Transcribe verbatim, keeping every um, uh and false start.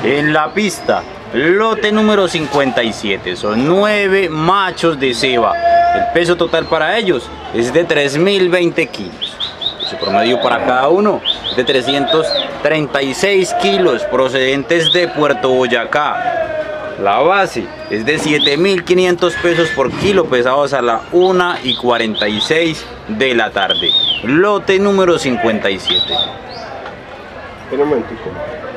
En la pista, lote número cincuenta y siete, son nueve machos de ceba. El peso total para ellos es de tres mil veinte kilos. Su promedio para cada uno es de trescientos treinta y seis kilos, procedentes de Puerto Boyacá. La base es de siete mil quinientos pesos por kilo, pesados a la una y cuarenta y seis de la tarde. Lote número cincuenta y siete. Un momentico.